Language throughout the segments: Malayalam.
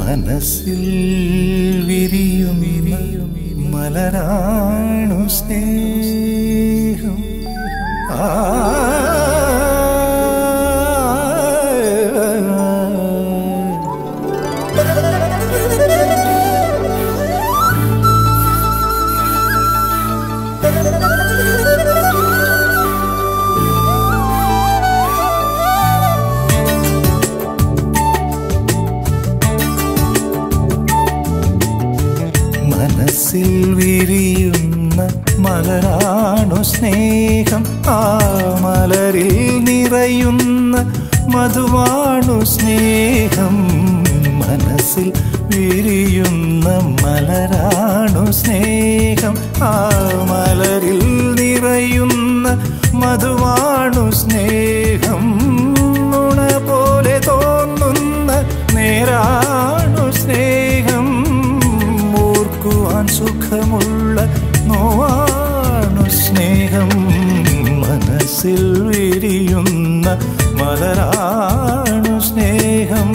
മനസ്സിൽ വിരിയും മലരാണു സ്നേഹം. മനസ്സിൽ വിരിയുന്ന മലരാണു സ്നേഹം. ആ മലരിൽ നിറയുന്ന മധുവാണു സ്നേഹം. മനസ്സിൽ വിരിയുന്ന മലരാണു സ്നേഹം. ആ മലരിൽ നിറയുന്ന മധുവാണു സ്നേഹം. നുണ പോലെ തോന്നുന്ന നേരാണു സ്നേഹം. ഓർക്കുവാൻ സുഖമുള്ള നോവാണു സ്നേഹം. മനസ്സിൽ വിരിയുന്ന മലരാണു സ്നേഹം.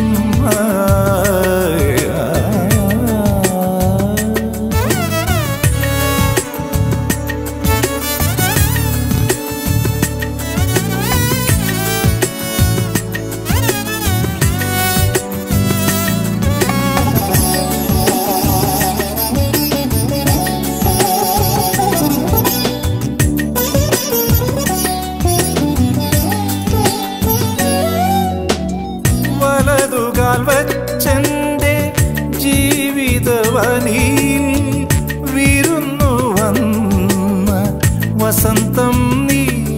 വച്ചെന്റെ ജീവിതവനിയിൽ വിരുന്നു വന്ന വസന്തം നീ.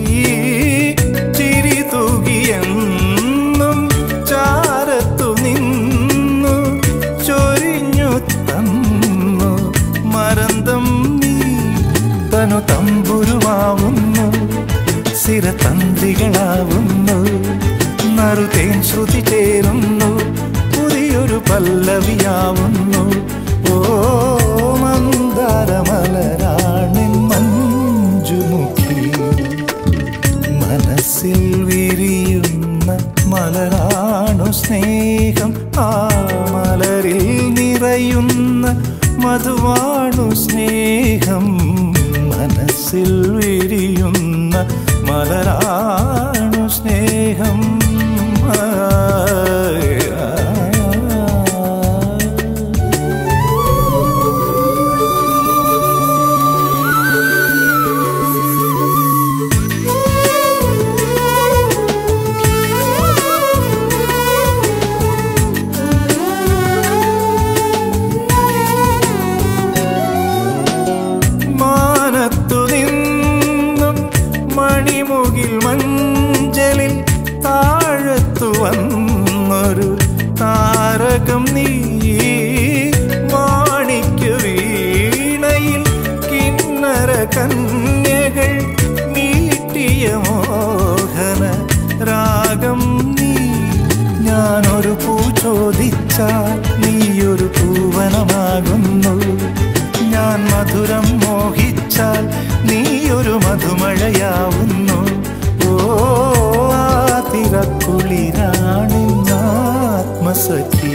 ചിരി തൂകിയെന്നും ചാരത്തു നിന്നു ചൊരിഞ്ഞു തന്നു മരന്തം നീ. തനു തമ്പുരുവാവുന്നു സിരതന്ത്രികളാവുന്നു. നറുതേൻ ശ്രുതി ചേരുന്നു പുതിയൊരു പല്ലവിയാവുന്നു. ഓ മന്ദാരമലരാണിൻ മഞ്ജുമുഖി. മനസ്സിൽ വിരിയുന്ന മലരാണു സ്നേഹം. ആ മലരിൽ നിറയുന്ന മധുവാണു സ്നേഹം. മനസ്സിൽ വിരിയുന്ന മലരാണു സ്നേഹം. മാനത്തു നിന്നും മണിമുകിൽ മഞ്ചലിൽ താഴത്തു വന്നൊരു താരകം നീ. മാണിക്യ വീണയിൽ കിന്നര കന്യകൾ മീട്ടിയ മോഹന രാഗം നീ. ഞാനൊരു പൂ ചോദിച്ചാൽ നീയൊരു പൂവനമാകുന്നു. ഞാൻ മധുരം മോഹിച്ചാൽ നീയൊരു മധുമഴയാവുന്നു. ഓ തിരക്കുളിരാണിന്നാത്മസഖി.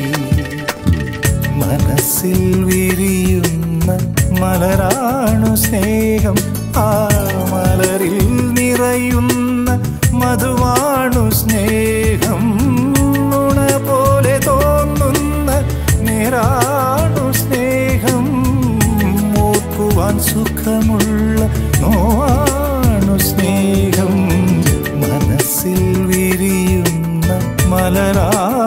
മനസ്സിൽ വിരിയുന്ന മലരാണു സ്നേഹം. ആ മലരിൽ നിറയുന്ന മധുവാണു സ്നേഹം. നുണ പോലെ തോന്നുന്ന നേരാണു സ്നേഹം. ഓർക്കുവാൻ സുഖമുള്ള നോവാണു സ്നേഹം. മനസ്സിൽ വിരിയുന്ന മലരാ